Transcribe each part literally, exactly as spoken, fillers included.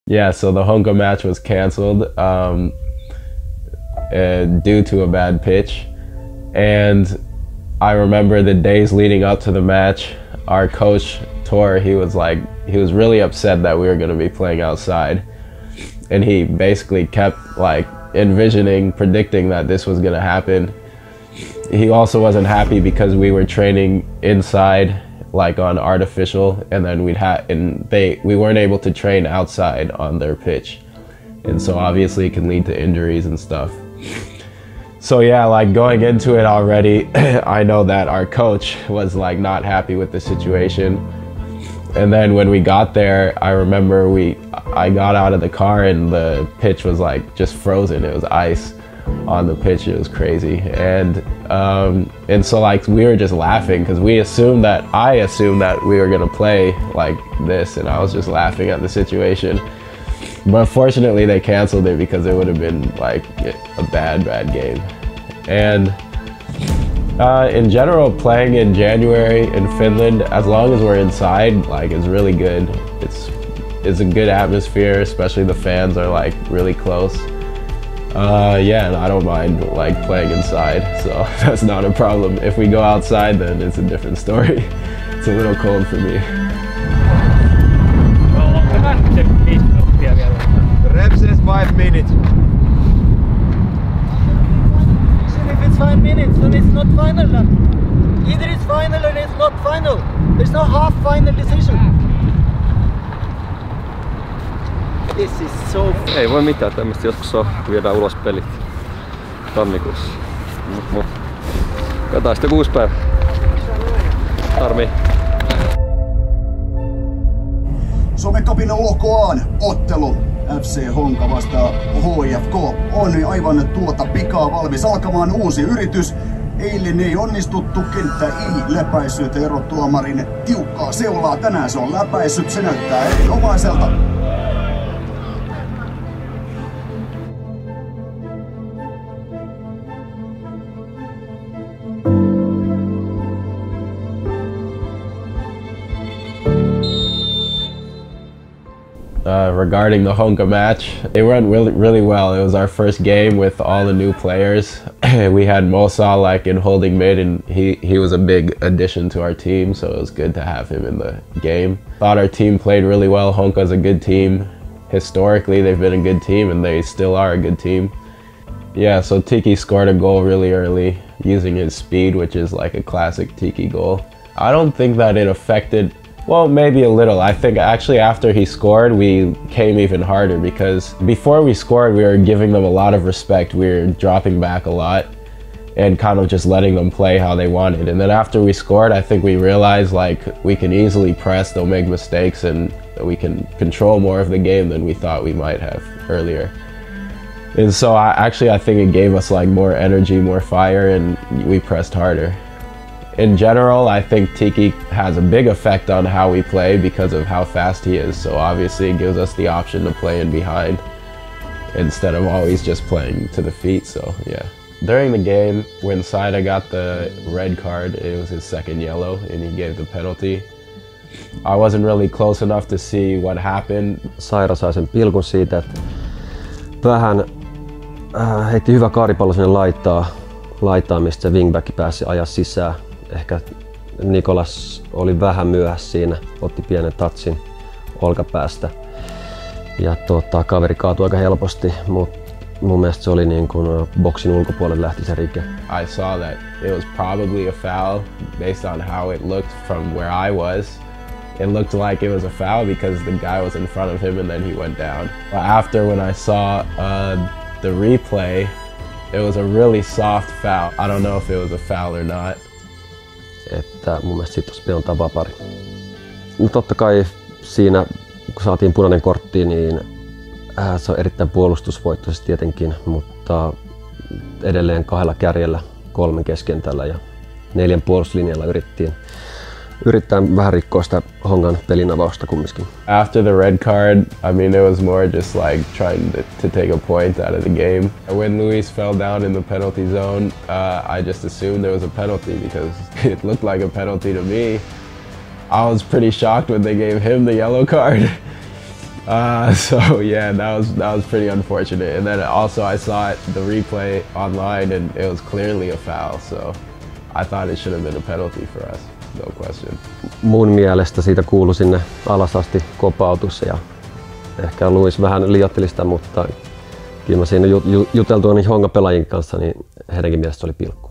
Yeah, so the Honka match was canceled um, uh, due to a bad pitch. And I remember the days leading up to the match, our coach, Tor, he was like, he was really upset that we were gonna be playing outside. And he basically kept like envisioning, predicting that this was gonna happen. He also wasn't happy because we were training inside, like on artificial, and then we'd have, and they, we weren't able to train outside on their pitch. And so obviously it can lead to injuries and stuff. So yeah, like going into it already, I know that our coach was like not happy with the situation. And then when we got there, I remember we, I got out of the car and the pitch was like just frozen. It was ice on the pitch. It was crazy. And um, and so like we were just laughing because we assumed that, I assumed that we were gonna play like this, and I was just laughing at the situation. But fortunately they canceled it because it would have been like a bad, bad game. And uh, in general, playing in January in Finland, as long as we're inside, like is really good. It's, it's a good atmosphere, especially the fans are like really close. Uh, yeah, and I don't mind like playing inside, so that's not a problem. If we go outside, then it's a different story. It's a little cold for me. Rep says five minutes. If it's five minutes, then it's not final then. Either it's final or it's not final. There's no half final decision. This is so... Ei voi mitään tämmöistä, joskus on, viedään ulos pelit tammikuussa. Mut, mut. Katsotaan sitten kuusi päivää. Harmi. Suomen Cupin ulkoaan ottelu. F C Honka vastaa H I F K on aivan tuota pikaa valmis alkamaan uusi yritys. Eilen ei onnistuttu, kenttä ei läpäissyt erotuomarin tiukkaa seulaa. Tänään se on läpäissyt, se näyttää erinomaiselta. Uh, regarding the Honka match, it went really, really well. It was our first game with all the new players. We had Mosa like in holding mid, and he, he was a big addition to our team, so it was good to have him in the game. Thought our team played really well. Honka's a good team. Historically, they've been a good team, and they still are a good team. Yeah, so Tiki scored a goal really early using his speed, which is like a classic Tiki goal. I don't think that it affected. Well, maybe a little. I think actually after he scored, we came even harder because before we scored, we were giving them a lot of respect. We were dropping back a lot and kind of just letting them play how they wanted. And then after we scored, I think we realized like we can easily press, they'll make mistakes, and we can control more of the game than we thought we might have earlier. And so I, actually I think it gave us like more energy, more fire, and we pressed harder. In general, I think Tiki has a big effect on how we play because of how fast he is. So obviously it gives us the option to play in behind instead of always just playing to the feet, so yeah. During the game, when Saida got the red card, it was his second yellow and he gave the penalty. I wasn't really close enough to see what happened. Saira sai sen pilkun siitä, että vähän äh, heitti hyvä kaaripallo sinne laitaa, laitaa, mistä se wingback pääsi ajaa sisään. Ehkä Nikolas oli vähän myöhässä siinä, otti pienen touchin olkapäästä ja tota, kaveri kaatui aika helposti, mutta mun mielestä se oli niin kuin boksin ulkopuolelle lähti se rike. I saw that it was probably a foul based on how it looked from where I was. It looked like it was a foul because the guy was in front of him and then he went down. But after when I saw uh, the replay, it was a really soft foul. I don't know if it was a foul or not. Että mun mielestä siitä olisi pitänyt antaa vapari. No totta kai siinä, kun saatiin punainen kortti, niin äh, se on erittäin puolustusvoittoisesti tietenkin, mutta edelleen kahdella kärjellä kolmen keskentällä ja neljän puolustuslinjalla yrittiin yrittää vähän rikkoa sitä Hongan pelin avausta kumminkin. After the red card, I mean it was more just like trying to, to take a point out of the game. When Luis fell down in the penalty zone, uh, I just assumed there was a penalty because it looked like a penalty to me. I was pretty shocked when they gave him the yellow card. Uh, so yeah, that was that was pretty unfortunate. And then also I saw it, the replay online, and it was clearly a foul. So I thought it should have been a penalty for us, no question. Mun mielestä siitä kuului sinne alas asti kopautus ja ehkä Luis vähän liioitteli sitä, mutta kyllä mä siinä juteltua niin Honka-pelaajien kanssa, niin heidänkin mielestä se oli pilkku.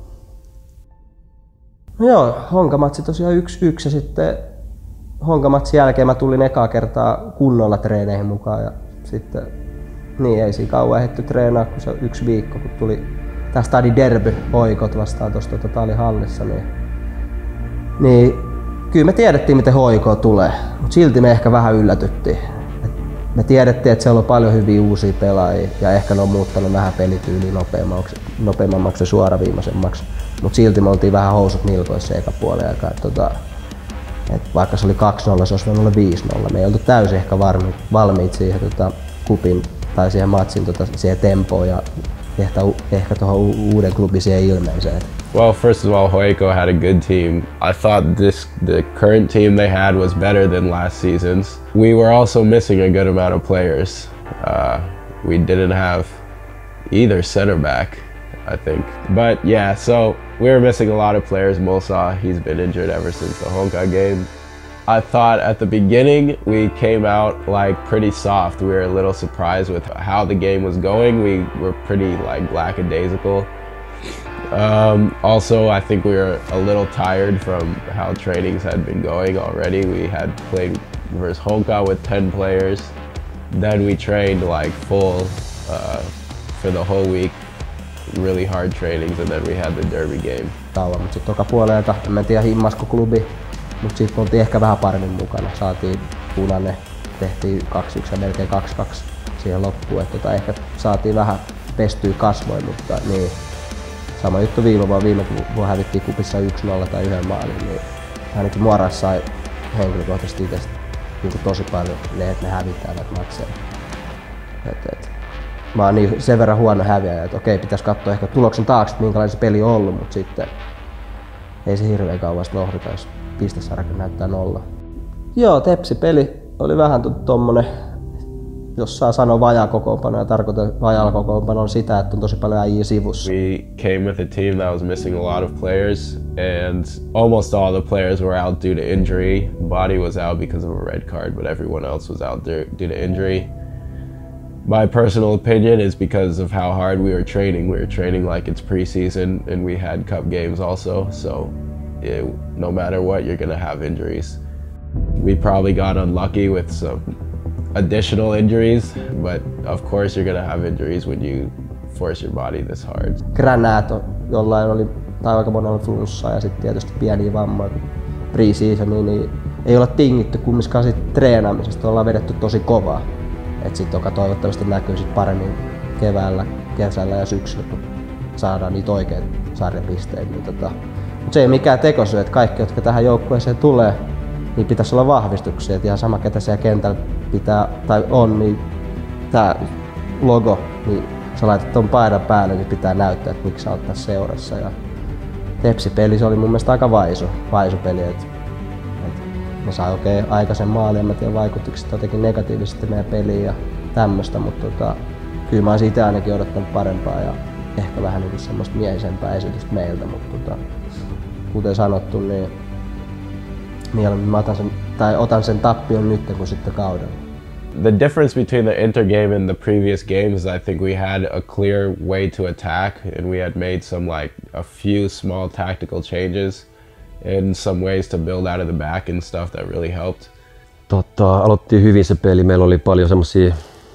No joo, Honka-matsi tosiaan yksi yksi ja sitten Honka-matsin jälkeen mä tulin ekaa kertaa kunnolla treeneihin mukaan ja sitten niin ei siinä kauan ehditty treenaa, kun se yksi viikko, kun tuli tää Stadi Derby hoikot vastaan tuosta totaalihallissa, niin, niin kyllä me tiedettiin miten hoikoa tulee, mutta silti me ehkä vähän yllätyttiin. Et me tiedettiin, että siellä on paljon hyviä uusia pelaajia ja ehkä ne on muuttanut vähän pelityyliä nopeammaksi, nopeammaksi ja suoraviimaisemmaksi, mutta silti me oltiin vähän housut nilkoissa eka puolen aikaa. Tota, et vaikka se oli kaksi nolla, se olisi voinut olla viisi nolla. Me ei oltu täysin ehkä valmiit, valmiit siihen tota, kupin tai siihen matsin tota, siihen tempoon ja ehkä, ehkä tuohon uuden klubin siihen ilmeeseen. Well, first of all, Hoiko had a good team. I thought this the current team they had was better than last season's. We were also missing a good amount of players. Uh, we didn't have either center back, I think. But yeah, so we were missing a lot of players. Musa, he's been injured ever since the Honka game. I thought at the beginning we came out like pretty soft. We were a little surprised with how the game was going. We were pretty like lackadaisical. Um, also, I think we were a little tired from how trainings had been going already. We had played versus Honka with ten players. Then we trained like full uh, for the whole week. Really hard trainings, and then we had the derby game. Kauan, mutta sitten toka puolelta, en tiedä himmasko klubi, mutta sitten oltiin ehkä vähän paremmin mukana. Saatiin punainen, tehtiin kaksi yksi ja melkein kaksi kaksi siihen loppuun. Että tota, ehkä saatiin vähän pestyä kasvoin, mutta niin. Sama juttu viime vuonna, viime vuonna hävittiin kupissa yksi nolla tai yhden maalin, niin ainakin Muoras sai henkilökohtaisesti itse niin tosi paljon ne, että ne hävittää näitä matseja. Et, et. Mä oon niin sen verran huono häviäjä, että okei, pitäisi katsoa ehkä tuloksen taakse, että minkälainen se peli on ollut, mutta sitten ei se hirveän kauan sitten lohduta, jos pistesarjakin näyttää nolla. Joo, Tepsi-peli oli vähän tommonen, jos saa sanoa vajaa kokoonpano, ja tarkoitan vajaalla kokoonpanolla sitä, että on tosi paljon äijä sivussa. We came with a team that was missing a lot of players, and almost all the players were out due to injury. Body was out because of a red card, but everyone else was out due to injury. My personal opinion is because of how hard we were training. We were training like it's preseason, and we had cup games also, so it, no matter what, you're gonna have injuries. We probably got unlucky with some additional injuries, but of course you're gonna have injuries when you force your body this hard. Granato, jollain oli, tai aika monella flunssaa ja sitten tietysti pieniä vammoja pre-seasoniin, niin ei olla tingitty kumminkaan siitä treenaamisesta, ollaan vedetty tosi kovaa. Et sit, joka toivottavasti näkyy sit paremmin keväällä, kesällä ja syksyllä, kun saadaan niitä oikeita sarjapisteitä. Niin tota, mut se ei mikään tekosyy, että kaikki, jotka tähän joukkueeseen tulee, niin pitäisi olla vahvistuksia. Et ihan sama, ketä siellä kentällä pitää, tai on, niin tää logo, niin sä laitat ton paidan päälle, niin pitää näyttää, että miksi sä oot tässä seurassa. Ja Tepsi-peli, se oli mun mielestä aika vaisu, vaisu peli. Et, et ne sai oikein aikaisen maalin, en mä tiedä vaikutukset jotenkin negatiivisesti meidän peliin ja tämmöstä, mutta tota, kyllä mä oon siitä ainakin odottanut parempaa ja ehkä vähän niin semmoista miehisempää esitystä meiltä, mutta tota, kuten sanottu, niin mieluummin mä otan sen, tai otan sen tappion nyt kuin sitten kaudella. The difference between the Inter game and the previous games is I think we had a clear way to attack, and we had made some like a few small tactical changes and some ways to build out of the back and stuff that really helped. Tota, aloitti hyvin se peli. Meillä oli paljon semmosia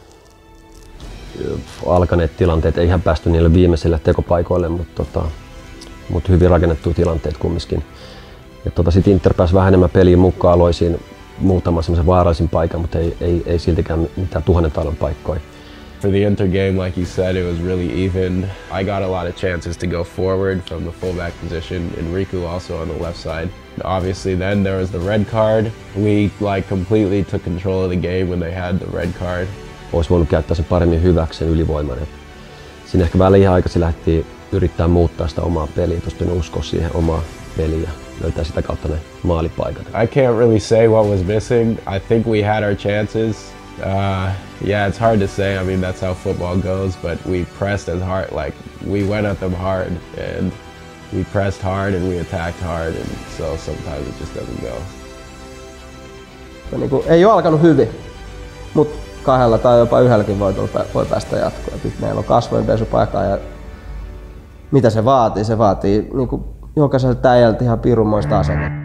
alkaneet tilanteet, ei ihan päästy niille viimeisille tekopaikoille, mutta tota, mut hyvin rakennettuja tilanteet kumminkin. Ja tota, sitten Inter pääsi vähän enemmän peliin mukaan, loi siinä muutaman semmoisen vaarallisen paikan, mutta ei, ei, ei siltikään mitään tuhannen talon paikkoja. For the Inter game, like you said, it was really even. I got a lot of chances to go forward from the fullback position, and Riku also on the left side. Obviously then there was the red card. We like completely took control of the game when they had the red card. Olisi voinut käyttää sen paremmin hyväksi sen ylivoiman. Siinä ehkä vähän liian aikaisin lähdettiin yrittää muuttaa sitä omaa peliä, tuosta uskoa siihen omaa peliä. Löytää sitä kautta ne maalipaikat. I can't really say what was missing. I think we had our chances. Uh, yeah, it's hard to say. I mean, that's how football goes, but we pressed as hard, like, we went at them hard, and we pressed hard and we attacked hard, and so sometimes it just doesn't go. Niin kuin, ei ole alkanut hyvin, mutta kahdella tai jopa yhdelläkin voitolla voi päästä jatkoon. Nyt meillä on kasvojenpesupaikka ja mitä se vaatii? Se vaatii niin kuin jokaiselta äijältä ihan pirunmoista asennetta.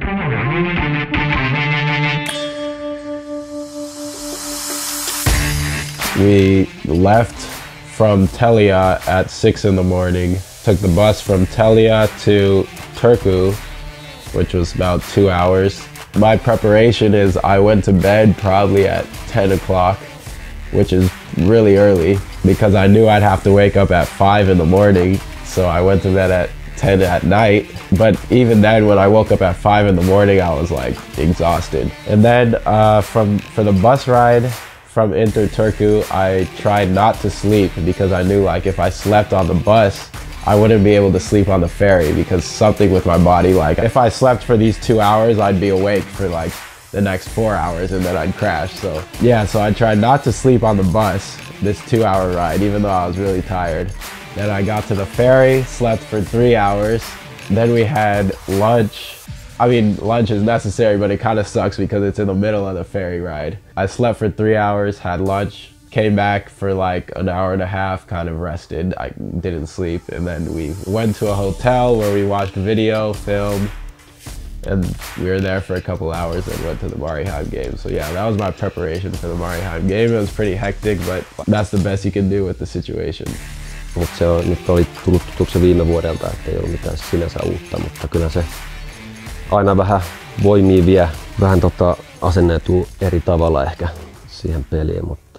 We left from Telia at six in the morning, took the bus from Telia to Turku, which was about two hours. My preparation is I went to bed probably at ten o'clock, which is really early because I knew I'd have to wake up at five in the morning. So I went to bed at ten at night. But even then, when I woke up at five in the morning, I was like exhausted. And then uh, from for the bus ride from Inter Turku, I tried not to sleep because I knew like if I slept on the bus, I wouldn't be able to sleep on the ferry because something with my body, like if I slept for these two hours, I'd be awake for like the next four hours and then I'd crash. So yeah, so I tried not to sleep on the bus, this two hour ride, even though I was really tired. Then I got to the ferry, slept for three hours. Then we had lunch. I mean, lunch is necessary, but it kind of sucks because it's in the middle of the ferry ride. I slept for three hours, had lunch, came back for like an hour and a half, kind of rested. I didn't sleep. And then we went to a hotel where we watched video, film, and we were there for a couple hours and went to the Mariehamn game. So yeah, that was my preparation for the Mariehamn game. It was pretty hectic, but that's the best you can do with the situation. Mut se on, nyt oli tullut tutuksi viime vuodelta, ettei ollut mitään sinänsä uutta, mutta kyllä se aina vähän voimia vie, vähän tota asenneetuu eri tavalla ehkä siihen peliin. Mutta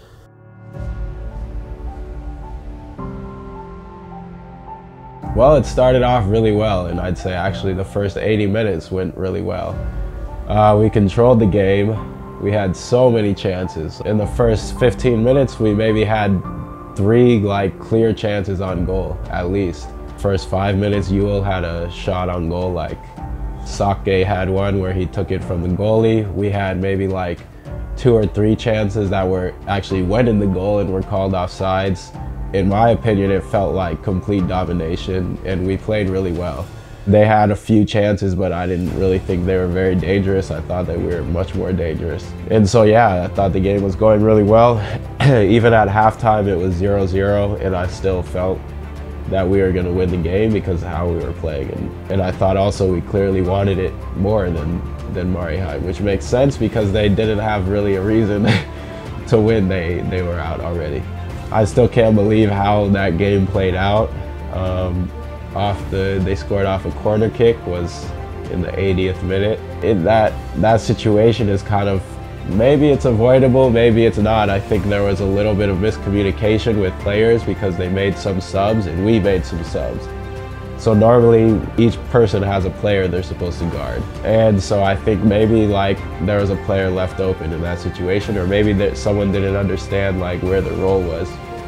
well, it started off really well, and I'd say actually the first eighty minutes went really well. Uh, we controlled the game. We had so many chances. In the first fifteen minutes, we maybe had three like clear chances on goal, at least. First five minutes, Ewell had a shot on goal, like Sake had one where he took it from the goalie. We had maybe like two or three chances that were actually went in the goal and were called offsides. In my opinion, it felt like complete domination, and we played really well. They had a few chances, but I didn't really think they were very dangerous. I thought that we were much more dangerous. And so yeah, I thought the game was going really well. Even at halftime, it was zero zero, and I still felt that we were going to win the game because of how we were playing. And, and I thought also we clearly wanted it more than, than Mariehamn, which makes sense because they didn't have really a reason to win. They, they were out already. I still can't believe how that game played out. Um, off the, they scored off a corner kick, was in the eightieth minute. In that, that situation is kind of, maybe it's avoidable, maybe it's not. I think there was a little bit of miscommunication with players because they made some subs and we made some subs. So normally each person has a player they're supposed to guard. And so I think maybe like there was a player left open in that situation, or maybe that someone didn't understand like where the role was.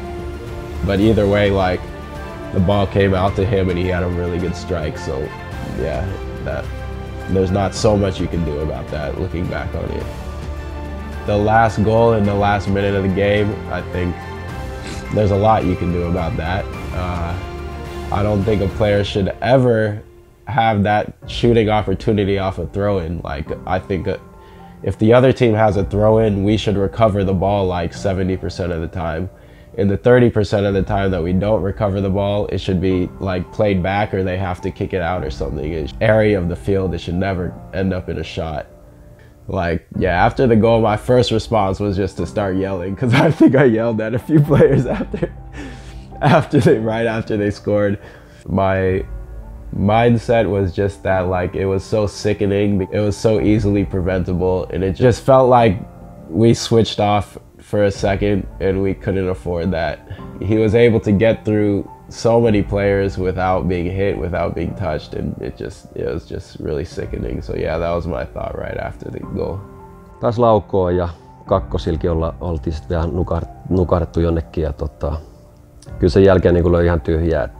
But either way, like the ball came out to him and he had a really good strike. So yeah, that there's not so much you can do about that looking back on it. The last goal in the last minute of the game, I think there's a lot you can do about that. Uh, I don't think a player should ever have that shooting opportunity off a throw-in. Like, I think uh, if the other team has a throw-in, we should recover the ball like seventy percent of the time. In the thirty percent of the time that we don't recover the ball, it should be like played back or they have to kick it out or something. It's area of the field, it should never end up in a shot. Like, yeah, after the goal, my first response was just to start yelling because I think I yelled at a few players after, after they, right after they scored. My mindset was just that, like, it was so sickening. It was so easily preventable, and it just felt like we switched off for a second and we couldn't afford that. He was able to get through so many players without being hit, without being touched, and it just it was just really sickening. So yeah, that was my thought right after the goal. Taas laukkoa ja kakkosilki olla, oltiin sitten vähän nukart, nukarttu jonnekin ja tota, kyllä sen jälkeen niin oli ihan tyhjää, että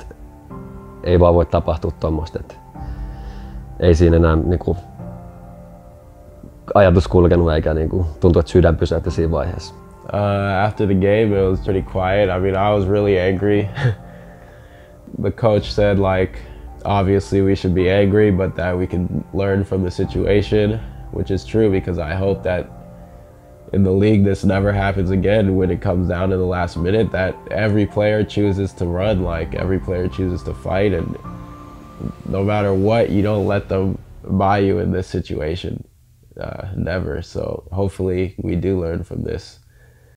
ei vaan voi tapahtua tuommoista. Ei siinä enää niin kuin, ajatus kulkenut eikä niinku, tuntuu, että sydän pysähtyi siinä vaiheessa? Uh, after the game, it was pretty quiet. I mean, I was really angry. The coach said, like, obviously we should be angry, but that we can learn from the situation, which is true because I hope that in the league this never happens again when it comes down to the last minute, that every player chooses to run, like every player chooses to fight, and no matter what, you don't let them buy you in this situation. Uh, never. So hopefully we do learn from this.